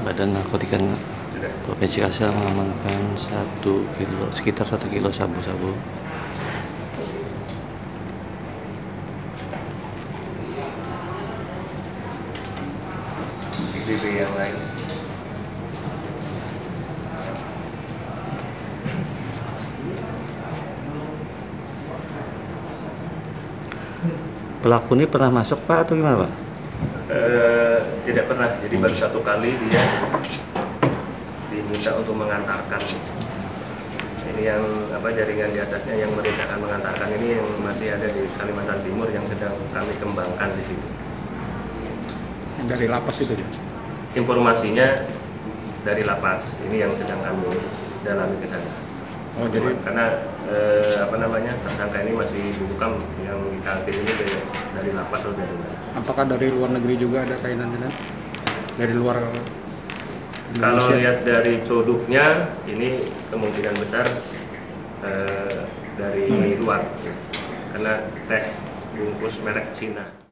Badan Narkotika Provinsi Kalsel mengamankan sekitar 1 kilo sabu-sabu. BB yang lain. Pelaku ini pernah masuk Pak atau gimana Pak? Tidak pernah, jadi baru 1 kali dia diminta untuk mengantarkan. Ini yang jaringan di atasnya yang merintahkan mengantarkan ini yang masih ada di Kalimantan Timur yang sedang kami kembangkan di situ. Dari lapas itu ya? Informasinya dari lapas, ini yang sedang kami dalami ke sana. Oh, jadi karena tersangka ini masih bukan yang di kantin ini dari lapas atau dari mana? Apakah dari luar negeri juga ada kainan-kainan? Dari luar Indonesia? Kalau lihat dari produknya ini kemungkinan besar dari luar, karena teh bungkus merek Cina.